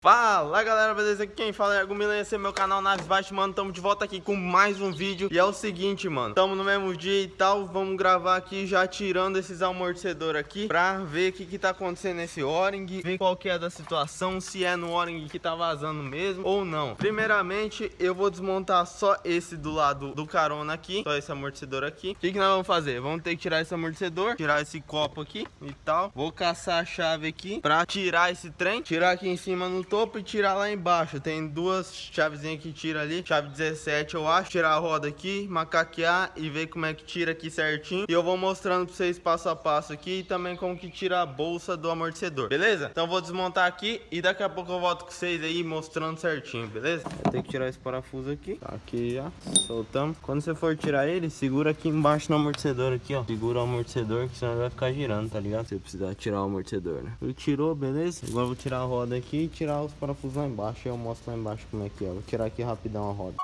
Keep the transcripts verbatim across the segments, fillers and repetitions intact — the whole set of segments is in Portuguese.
Fala galera, beleza? Aqui quem fala é Agumilen, esse é meu canal Naves Baixas, mano. Tamo de volta aqui com mais um vídeo. E é o seguinte, mano, tamo no mesmo dia e tal. Vamos gravar aqui já tirando esses amortecedores aqui pra ver o que que tá acontecendo nesse O-ring, ver qual que é da situação, se é no O-ring que tá vazando mesmo ou não. Primeiramente, eu vou desmontar só esse do lado do carona aqui, só esse amortecedor aqui. O que que nós vamos fazer? Vamos ter que tirar esse amortecedor, tirar esse copo aqui e tal. Vou caçar a chave aqui pra tirar esse trem, tirar aqui em cima no topo e tirar lá embaixo. Tem duas chavezinhas que tira ali, chave dezessete eu acho. Tirar a roda aqui, macaquear e ver como é que tira aqui certinho. E eu vou mostrando pra vocês passo a passo aqui e também como que tira a bolsa do amortecedor, beleza? Então vou desmontar aqui e daqui a pouco eu volto com vocês aí mostrando certinho, beleza? Tem que tirar esse parafuso aqui, tá aqui já, soltamos. Quando você for tirar ele, segura aqui embaixo no amortecedor aqui, ó. Segura o amortecedor que senão ele vai ficar girando, tá ligado? Você precisa tirar o amortecedor, né? Ele tirou, beleza? Agora eu vou tirar a roda aqui e tirar os parafusos lá embaixo. Eu mostro lá embaixo como é que é. Vou tirar aqui rapidão a roda.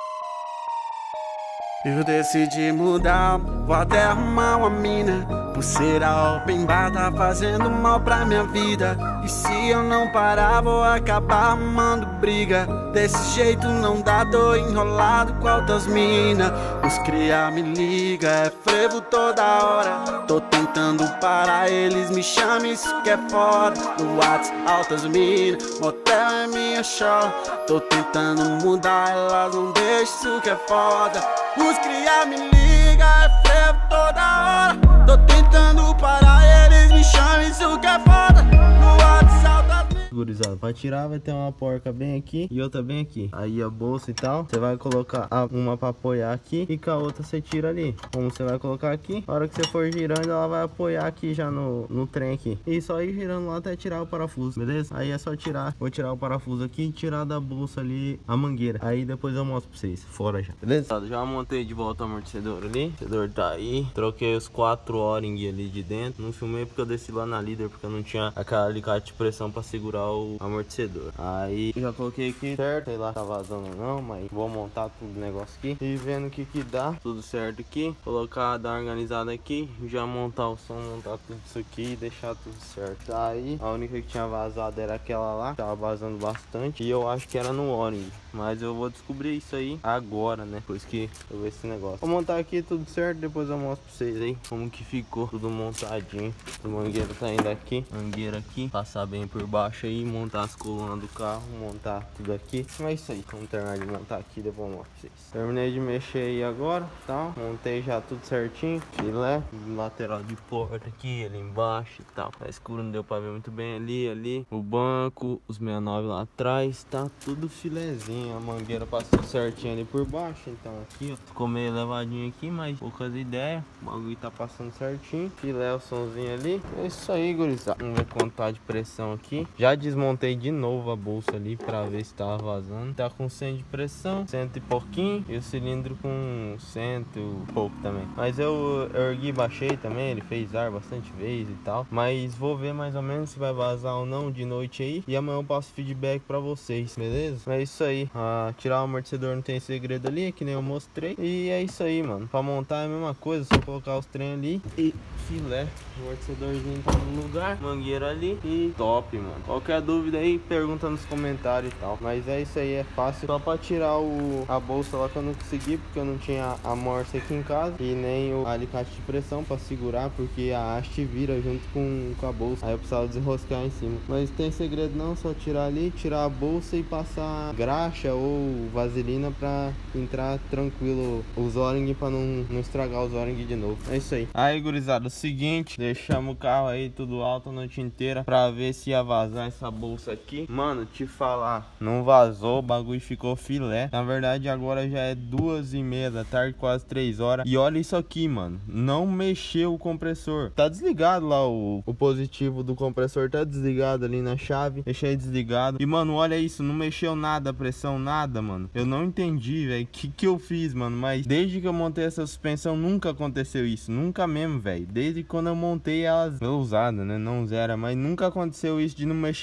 Eu decidi mudar, vou até arrumar uma mina. Pulseira open bar tá fazendo mal pra minha vida. E se eu não parar vou acabar arrumando briga. Desse jeito não dá, tô enrolado com altas mina. Os cria me liga, é frevo toda hora. Tô tentando parar, eles me chamam, isso que é foda. No Whats, altas mina, motel é minha show. Tô tentando mudar, elas não deixam, isso que é foda. Os cria me liga, é frevo toda hora. Tô tentando parar, eles me chamam, isso que é foda. No WhatsApp Gurizada, pra tirar vai ter uma porca bem aqui e outra bem aqui. Aí a bolsa e tal, você vai colocar uma pra apoiar aqui e com a outra você tira ali. Como você vai colocar aqui, na hora que você for girando ela vai apoiar aqui já no, no trem aqui. E só ir girando lá até tirar o parafuso, beleza? Aí é só tirar, vou tirar o parafuso aqui e tirar da bolsa ali a mangueira. Aí depois eu mostro pra vocês, fora já, beleza? Já montei de volta o amortecedor ali, o amortecedor tá aí. Troquei os quatro O-ring ali de dentro. Não filmei porque eu desci lá na líder, porque eu não tinha aquela alicate de pressão pra segurar o amortecedor. Aí já coloquei aqui certo, sei lá se tá vazando ou não, mas vou montar tudo o negócio aqui e vendo o que que dá, tudo certo aqui, colocar, dar uma organizada aqui, já montar o som, montar tudo isso aqui e deixar tudo certo. Aí a única que tinha vazado era aquela lá, tava vazando bastante e eu acho que era no O-ring, mas eu vou descobrir isso aí agora, né, depois que eu ver esse negócio. Vou montar aqui tudo certo, depois eu mostro pra vocês aí como que ficou tudo montadinho. O mangueiro tá indo aqui, mangueira aqui, passar bem por baixo aí, montar as colunas do carro, montar tudo aqui. Mas é isso aí, vamos terminar de montar aqui, depois eu mostro pra vocês. Terminei de mexer aí agora, tá? Montei já tudo certinho, filé, lateral de porta aqui, ali embaixo e tal. Tá escuro, não deu pra ver muito bem ali, ali. O banco, os sessenta e nove lá atrás, tá tudo filezinho. A mangueira passou certinho ali por baixo, então aqui, ó. Ficou meio levadinho aqui, mas poucas ideias. O bagulho tá passando certinho. Filé, o somzinho ali. É isso aí, gurizada. Vamos ver quanto tá de pressão aqui. Já desmontei de novo a bolsa ali pra ver se tava vazando. Tá com cem de pressão, cento e pouquinho. E o cilindro com cento e pouco também. Mas eu, eu ergui e baixei também. Ele fez ar bastante vezes e tal. Mas vou ver mais ou menos se vai vazar ou não de noite aí. E amanhã eu passo feedback pra vocês, beleza? É isso aí. Ah, tirar o amortecedor não tem segredo ali, que nem eu mostrei. E é isso aí, mano. Pra montar é a mesma coisa, só colocar os trem ali e filé. O amortecedorzinho tá no lugar, mangueira ali e top, mano. Qualquer dúvida aí, pergunta nos comentários e tal. Mas é isso aí, é fácil. Só pra tirar o, a bolsa lá que eu não consegui, porque eu não tinha a morsa aqui em casa e nem o alicate de pressão pra segurar, porque a haste vira junto com, com a bolsa. Aí eu precisava desenroscar em cima. Mas não tem segredo não, só tirar ali, tirar a bolsa e passar graxa ou vaselina pra entrar tranquilo os O-ring pra não, não estragar os O-ring de novo. É isso aí. Aí, gurizada, o seguinte, deixamos o carro aí tudo alto a noite inteira pra ver se ia vazar essa bolsa aqui. Mano, te falar, não vazou, o bagulho ficou filé. Na verdade agora já é duas e meia da tarde, quase três horas. E olha isso aqui, mano, não mexeu o compressor. Tá desligado lá o, o positivo do compressor, tá desligado ali na chave. Deixei desligado. E mano, olha isso, não mexeu nada a pressão, nada, mano. Eu não entendi, velho, o que que eu fiz, mano. Mas desde que eu montei essa suspensão nunca aconteceu isso, nunca mesmo, velho. Desde quando eu montei ela usada, né, não zero, mas nunca aconteceu isso de não mexer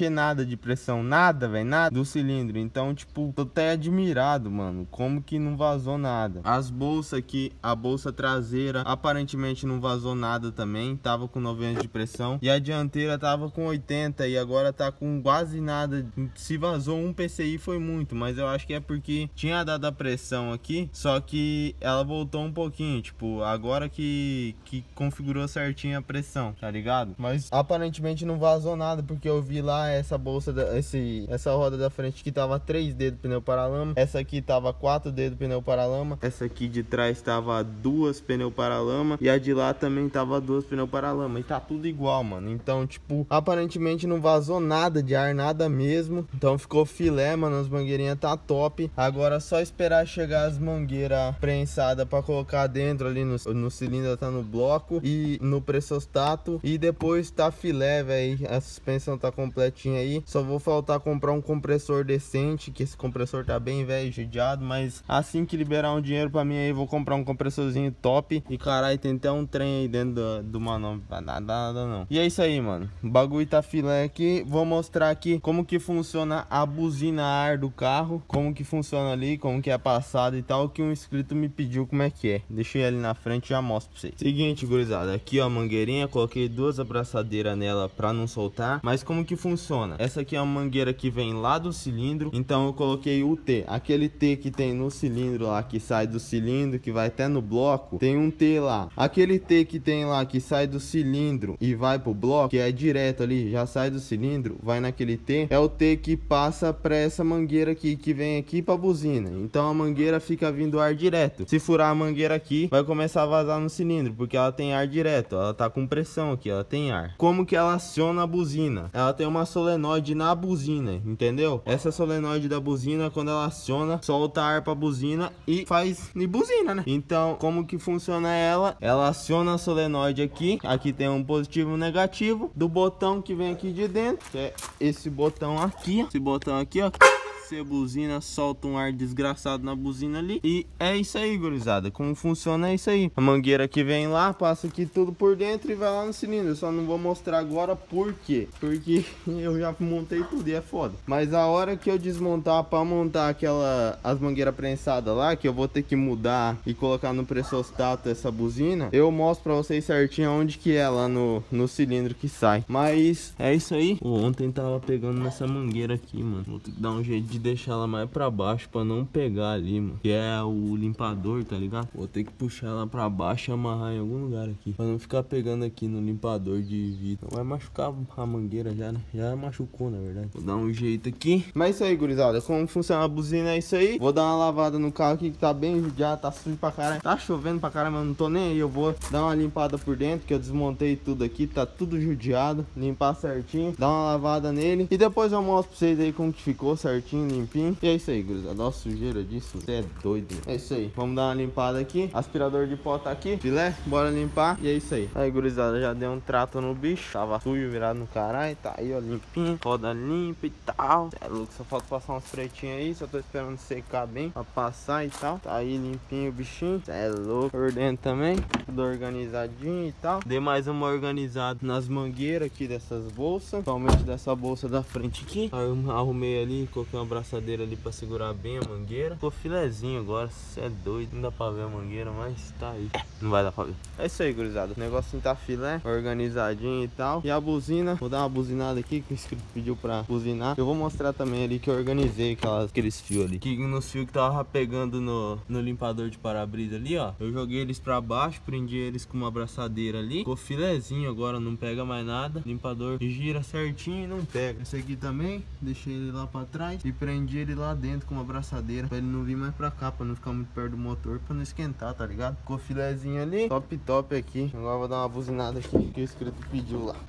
mexer nada de pressão, nada, velho, nada do cilindro. Então, tipo, tô até admirado, mano, como que não vazou nada. As bolsas aqui, a bolsa traseira aparentemente não vazou nada também, tava com noventa de pressão. E a dianteira tava com oitenta e agora tá com quase nada. Se vazou um P C I foi muito, mas eu acho que é porque tinha dado a pressão aqui, só que ela voltou um pouquinho, tipo, agora que, que configurou certinho a pressão, tá ligado? Mas aparentemente não vazou nada, porque eu vi lá essa bolsa, da, esse, essa roda da frente que tava três dedos pneu paralama, essa aqui tava quatro dedos pneu paralama, essa aqui de trás tava duas pneu paralama e a de lá também tava duas pneu paralama, e tá tudo igual, mano. Então, tipo, aparentemente não vazou nada de ar, nada mesmo. Então ficou filé, mano, as mangueirinhas tá top. Agora é só esperar chegar as mangueiras prensadas pra colocar dentro ali no, no cilindro, tá no bloco e no pressostato, e depois tá filé, velho. A suspensão tá completinha aí, só vou faltar comprar um compressor decente, que esse compressor tá bem velho, judiado, mas assim que liberar um dinheiro pra mim aí, vou comprar um compressorzinho top. E caralho, tem até um trem aí dentro do, do manão, nada, nada não. E é isso aí, mano, o bagulho tá filé aqui. Vou mostrar aqui como que funciona a buzina ar do carro, como que funciona ali, como que é passado e tal, que um inscrito me pediu como é que é. Deixei ali na frente e já mostro pra vocês. Seguinte, gurizada, aqui ó, a mangueirinha, coloquei duas abraçadeiras nela pra não soltar. Mas como que funciona? Essa aqui é uma mangueira que vem lá do cilindro, então eu coloquei o T, aquele T que tem no cilindro lá, que sai do cilindro, que vai até no bloco, tem um T lá. Aquele T que tem lá, que sai do cilindro e vai pro bloco, que é direto ali, já sai do cilindro, vai naquele T, é o T que passa pra essa mangueira aqui, que vem aqui pra buzina. Então a mangueira fica vindo ar direto. Se furar a mangueira aqui, vai começar a vazar no cilindro, porque ela tem ar direto, ela tá com pressão aqui, ela tem ar. Como que ela aciona a buzina? Ela tem uma solenoide na buzina, entendeu? Essa solenoide da buzina, quando ela aciona, solta ar pra buzina e faz de buzina, né? Então, como que funciona ela? Ela aciona a solenoide aqui, aqui tem um positivo e um negativo, do botão que vem aqui de dentro, que é esse botão aqui, ó. Esse botão aqui, ó. Você buzina, solta um ar desgraçado na buzina ali. E é isso aí, gurizada. Como funciona é isso aí. A mangueira que vem lá, passa aqui tudo por dentro e vai lá no cilindro. Eu só não vou mostrar agora por quê. Porque eu já montei tudo e é foda. Mas a hora que eu desmontar pra montar aquela, as mangueiras prensadas lá, que eu vou ter que mudar e colocar no pressostato essa buzina, eu mostro pra vocês certinho onde que é lá no, no cilindro que sai. Mas é isso aí. Pô, ontem tava pegando nessa mangueira aqui, mano. Vou ter que dar um jeito de deixar ela mais pra baixo pra não pegar ali, mano, que é o limpador, tá ligado? Vou ter que puxar ela pra baixo e amarrar em algum lugar aqui, pra não ficar pegando aqui no limpador de vidro. Vai machucar a mangueira já, né? Já machucou, na verdade. Vou dar um jeito aqui. Mas é isso aí, gurizada. Como funciona a buzina é isso aí. Vou dar uma lavada no carro aqui, que tá bem judiado, tá sujo pra caralho. Tá chovendo pra caralho, mas não tô nem aí. Eu vou dar uma limpada por dentro, que eu desmontei tudo aqui, tá tudo judiado. Limpar certinho, dar uma lavada nele e depois eu mostro pra vocês aí como que ficou certinho, limpinho. E é isso aí, gurizada. Nossa, sujeira disso, você é doido, né? É isso aí, vamos dar uma limpada aqui. Aspirador de pó tá aqui, filé, bora limpar. E é isso aí. Aí, gurizada, já deu um trato no bicho. Tava sujo, virado no caralho. Tá aí, ó, limpinho, roda limpa e tal. É louco, só falta passar uns pretinhos aí. Só tô esperando secar bem pra passar e tal. Tá aí limpinho o bichinho. É louco. Por dentro também, tudo organizadinho e tal. Dei mais uma organizada nas mangueiras aqui dessas bolsas, principalmente dessa bolsa da frente aqui. Aí eu arrumei ali, coloquei uma braçadeira ali pra segurar bem a mangueira. Ficou filezinho agora, você é doido. Não dá pra ver a mangueira, mas tá aí. Não vai dar pra ver. É isso aí, gurizada. O negocinho tá filé, organizadinho e tal. E a buzina, vou dar uma buzinada aqui, que o inscrito pediu pra buzinar. Eu vou mostrar também ali que eu organizei aquelas, aqueles fios ali. Que nos fios que tava pegando no, no limpador de para-brisa ali, ó. Eu joguei eles pra baixo, prendi eles com uma braçadeira ali. Ficou filezinho agora, não pega mais nada. O limpador gira certinho e não pega. Esse aqui também, deixei ele lá pra trás e prendi ele lá dentro com uma braçadeira, pra ele não vir mais pra cá, pra não ficar muito perto do motor, pra não esquentar, tá ligado? Ficou filezinho ali, top top aqui. Agora vou dar uma buzinada aqui que o inscrito pediu lá.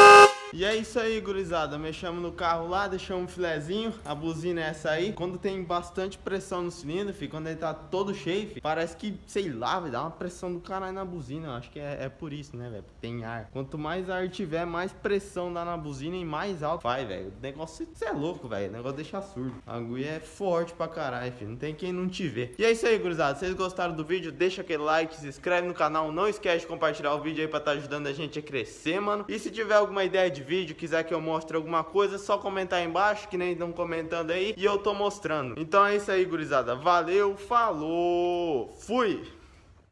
E é isso aí, gurizada. Mexemos no carro lá, deixamos um filezinho. A buzina é essa aí. Quando tem bastante pressão no cilindro, filho, quando ele tá todo cheio, filho, parece que, sei lá, vai dar uma pressão do caralho na buzina. Eu acho que é, é por isso, né, velho? Tem ar. Quanto mais ar tiver, mais pressão dá na buzina e mais alto vai, velho. O negócio, você é louco, velho. O negócio deixa surdo. A agulha é forte pra caralho, filho. Não tem quem não te vê. E é isso aí, gurizada. Se vocês gostaram do vídeo, deixa aquele like, se inscreve no canal. Não esquece de compartilhar o vídeo aí pra tá ajudando a gente a crescer, mano. E se tiver alguma ideia de de vídeo, quiser que eu mostre alguma coisa, é só comentar aí embaixo, que nem estão comentando aí, e eu tô mostrando. Então é isso aí, gurizada. Valeu, falou, fui!